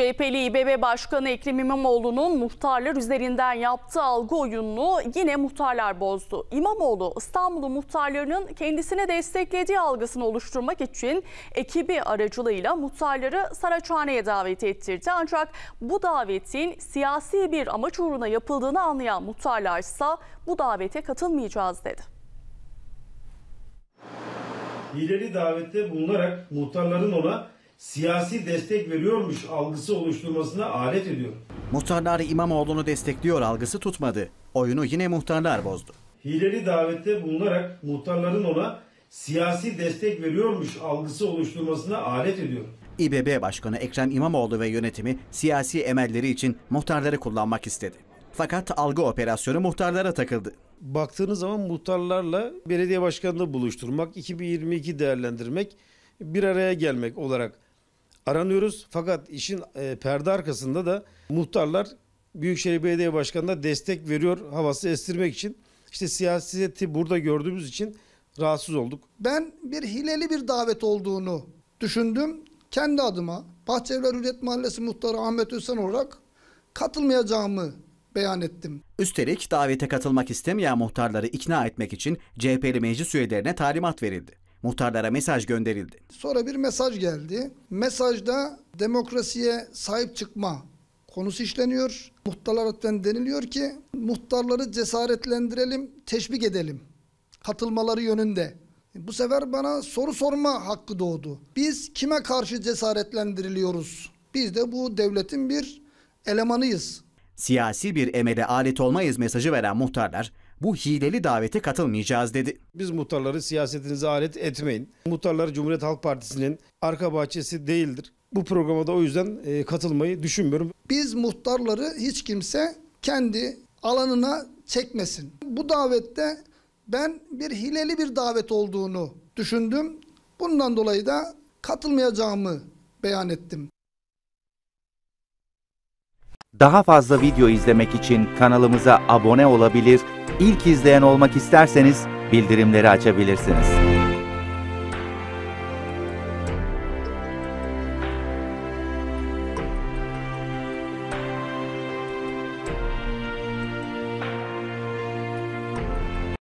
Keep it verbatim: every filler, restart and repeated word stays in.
C H P'li İBB Başkanı Ekrem İmamoğlu'nun muhtarlar üzerinden yaptığı algı oyununu yine muhtarlar bozdu. İmamoğlu, İstanbul'un muhtarlarının kendisine desteklediği algısını oluşturmak için ekibi aracılığıyla muhtarları Saraçhane'ye davet ettirdi. Ancak bu davetin siyasi bir amaç uğruna yapıldığını anlayan muhtarlarsa bu davete katılmayacağız dedi. Hileli davette bulunarak muhtarların ona siyasi destek veriyormuş algısı oluşturmasına alet ediyor. Muhtarlar İmamoğlu'nu destekliyor algısı tutmadı. Oyunu yine muhtarlar bozdu. Hileli davette bulunarak muhtarların ona siyasi destek veriyormuş algısı oluşturmasına alet ediyor. İBB Başkanı Ekrem İmamoğlu ve yönetimi siyasi emelleri için muhtarları kullanmak istedi. Fakat algı operasyonu muhtarlara takıldı. Baktığınız zaman muhtarlarla belediye başkanını buluşturmak, iki bin yirmi iki değerlendirmek, bir araya gelmek olarak aranıyoruz. Fakat işin e, perde arkasında da muhtarlar Büyükşehir Belediye Başkanı'na destek veriyor havası estirmek için. İşte siyaseti burada gördüğümüz için rahatsız olduk. Ben bir hileli bir davet olduğunu düşündüm. Kendi adıma Bahçelievler Hürriyet Mahallesi Muhtarı Ahmet Özsen olarak katılmayacağımı beyan ettim. Üstelik davete katılmak istemeyen muhtarları ikna etmek için C H P'li meclis üyelerine talimat verildi. Muhtarlara mesaj gönderildi. Sonra bir mesaj geldi. Mesajda demokrasiye sahip çıkma konusu işleniyor. Muhtarlardan deniliyor ki muhtarları cesaretlendirelim, teşvik edelim. Katılmaları yönünde. Bu sefer bana soru sorma hakkı doğdu. Biz kime karşı cesaretlendiriliyoruz? Biz de bu devletin bir elemanıyız. Siyasi bir emele alet olmayız mesajı veren muhtarlar bu hileli davete katılmayacağız dedi. Biz muhtarları siyasetinize alet etmeyin. Muhtarlar Cumhuriyet Halk Partisi'nin arka bahçesi değildir. Bu programa da o yüzden e, katılmayı düşünmüyorum. Biz muhtarları hiç kimse kendi alanına çekmesin. Bu davette ben bir hileli bir davet olduğunu düşündüm. Bundan dolayı da katılmayacağımı beyan ettim. Daha fazla video izlemek için kanalımıza abone olabilir, ilk izleyen olmak isterseniz bildirimleri açabilirsiniz.